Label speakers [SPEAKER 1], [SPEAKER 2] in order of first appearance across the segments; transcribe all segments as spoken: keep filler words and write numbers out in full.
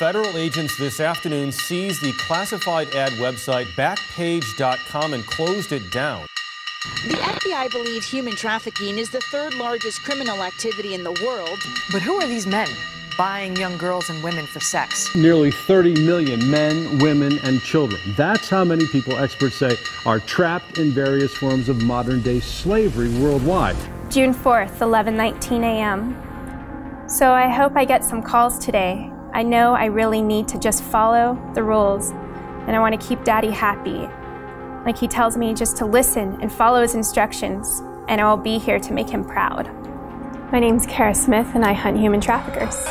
[SPEAKER 1] Federal agents this afternoon seized the classified ad website Backpage dot com and closed it down.
[SPEAKER 2] The F B I believes human trafficking is the third largest criminal activity in the world.
[SPEAKER 3] But who are these men buying young girls and women for sex?
[SPEAKER 4] Nearly thirty million men, women, and children. That's how many people experts say are trapped in various forms of modern-day slavery worldwide.
[SPEAKER 5] June fourth, eleven nineteen a m So I hope I get some calls today. I know I really need to just follow the rules, and I want to keep Daddy happy. Like he tells me just to listen and follow his instructions, and I will be here to make him proud. My name's Kara Smith, and I hunt human traffickers.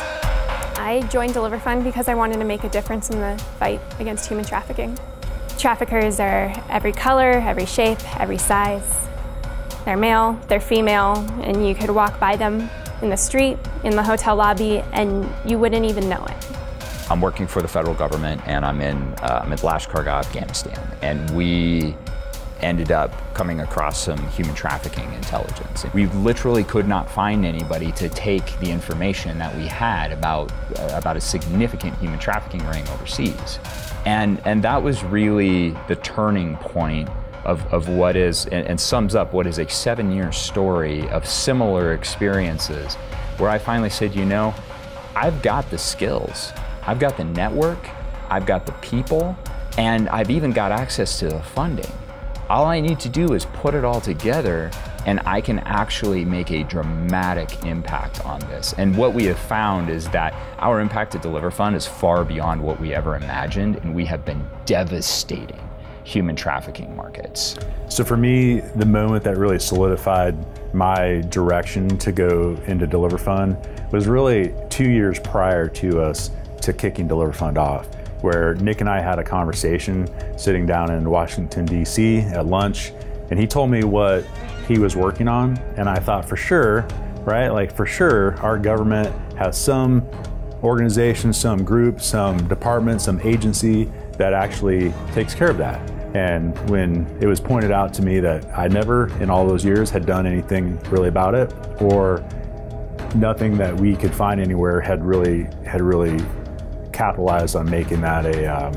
[SPEAKER 5] I joined DeliverFund because I wanted to make a difference in the fight against human trafficking. Traffickers are every color, every shape, every size. They're male, they're female, and you could walk by them in the street, in the hotel lobby, and you wouldn't even know it.
[SPEAKER 6] I'm working for the federal government, and I'm in, uh, I'm in Lashkar, Afghanistan, and we ended up coming across some human trafficking intelligence. We literally could not find anybody to take the information that we had about, uh, about a significant human trafficking ring overseas. And, and that was really the turning point of, of what is, and, and sums up what is a seven-year story of similar experiences, where I finally said, you know, I've got the skills, I've got the network, I've got the people, and I've even got access to the funding. All I need to do is put it all together, and I can actually make a dramatic impact on this. And what we have found is that our impact at DeliverFund is far beyond what we ever imagined, and we have been devastating human trafficking markets.
[SPEAKER 7] So for me, the moment that really solidified my direction to go into DeliverFund was really two years prior to us to kicking DeliverFund off, where Nick and I had a conversation sitting down in Washington, D C at lunch, and he told me what he was working on, and I thought for sure, right, like for sure, our government has some organization, some group, some department, some agency that actually takes care of that. And when it was pointed out to me that I never in all those years had done anything really about it, or nothing that we could find anywhere had really had really capitalized on making that a um,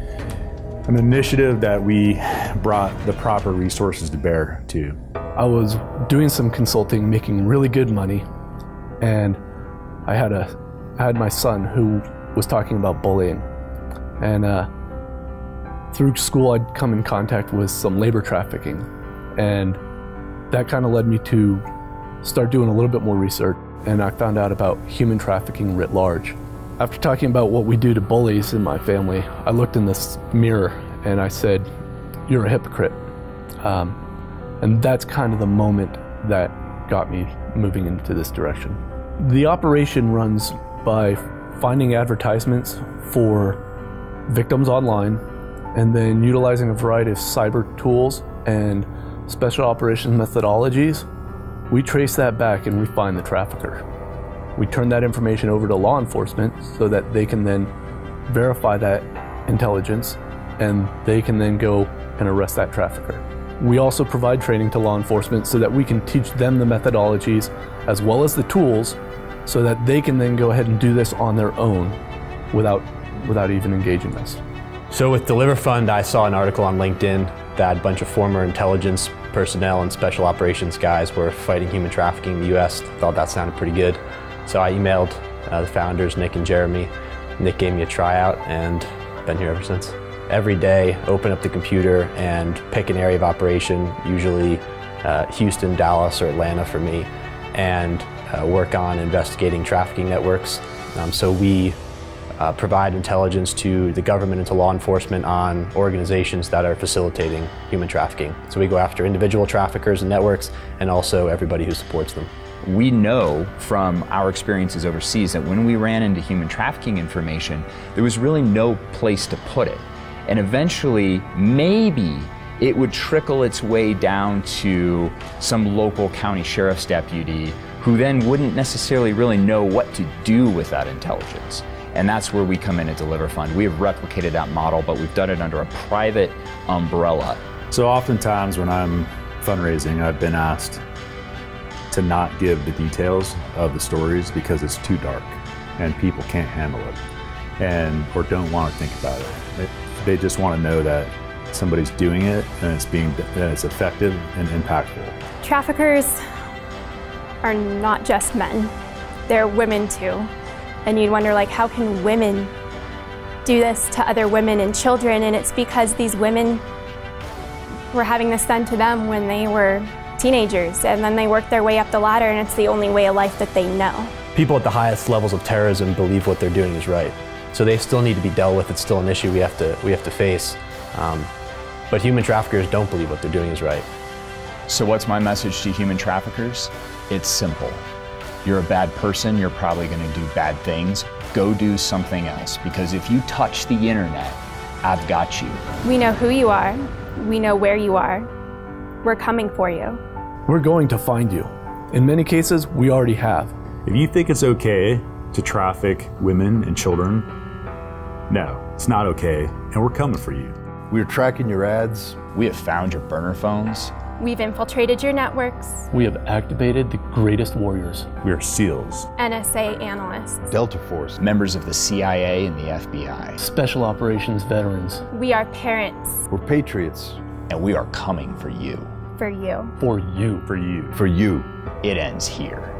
[SPEAKER 7] an initiative that we brought the proper resources to bear to.
[SPEAKER 8] I was doing some consulting, making really good money, and I had a I had my son who was talking about bullying, and uh, through school I'd come in contact with some labor trafficking, and that kind of led me to start doing a little bit more research, and I found out about human trafficking writ large. After talking about what we do to bullies in my family, I looked in this mirror and I said, "You're a hypocrite." Um, and that's kind of the moment that got me moving into this direction. The operation runs by finding advertisements for victims online, and then utilizing a variety of cyber tools and special operations methodologies. We trace that back and we find the trafficker. We turn that information over to law enforcement so that they can then verify that intelligence, and they can then go and arrest that trafficker. We also provide training to law enforcement so that we can teach them the methodologies as well as the tools, so that they can then go ahead and do this on their own without, without even engaging us.
[SPEAKER 9] So with DeliverFund, I saw an article on LinkedIn that a bunch of former intelligence personnel and special operations guys were fighting human trafficking in the U S. Thought that sounded pretty good. So I emailed uh, the founders, Nick and Jeremy. Nick gave me a tryout, and been here ever since. Every day, open up the computer and pick an area of operation, usually uh, Houston, Dallas, or Atlanta for me, and uh, work on investigating trafficking networks. Um, so we uh, provide intelligence to the government and to law enforcement on organizations that are facilitating human trafficking. So we go after individual traffickers and networks, and also everybody who supports them.
[SPEAKER 6] We know from our experiences overseas that when we ran into human trafficking information, there was really no place to put it. And eventually, maybe it would trickle its way down to some local county sheriff's deputy who then wouldn't necessarily really know what to do with that intelligence. And that's where we come in at DeliverFund. We have replicated that model, but we've done it under a private umbrella.
[SPEAKER 7] So oftentimes when I'm fundraising, I've been asked to not give the details of the stories because it's too dark and people can't handle it. and or don't want to think about it. They, they just want to know that somebody's doing it and it's being and it's effective and impactful.
[SPEAKER 5] Traffickers are not just men, they're women too. And you'd wonder, like, how can women do this to other women and children? And it's because these women were having this done to them when they were teenagers, and then they worked their way up the ladder, and it's the only way of life that they know.
[SPEAKER 9] People at the highest levels of terrorism believe what they're doing is right. So they still need to be dealt with. It's still an issue we have to, we have to face. Um, but human traffickers don't believe what they're doing is right.
[SPEAKER 6] So what's my message to human traffickers? It's simple. You're a bad person, you're probably going to do bad things. Go do something else, because if you touch the internet, I've got you.
[SPEAKER 5] We know who you are. We know where you are. We're coming for you.
[SPEAKER 8] We're going to find you. In many cases, we already have.
[SPEAKER 7] If you think it's okay to traffic women and children, no, it's not okay, and we're coming for you.
[SPEAKER 10] We're tracking your ads.
[SPEAKER 6] We have found your burner phones.
[SPEAKER 5] We've infiltrated your networks.
[SPEAKER 11] We have activated the greatest warriors.
[SPEAKER 7] We are SEALs.
[SPEAKER 5] N S A analysts.
[SPEAKER 10] Delta Force.
[SPEAKER 6] Members of the C I A and the F B I.
[SPEAKER 11] Special operations veterans.
[SPEAKER 5] We are parents.
[SPEAKER 10] We're patriots.
[SPEAKER 6] And we are coming for you.
[SPEAKER 5] For you.
[SPEAKER 11] For you.
[SPEAKER 7] For you.
[SPEAKER 10] For you.
[SPEAKER 6] It ends here.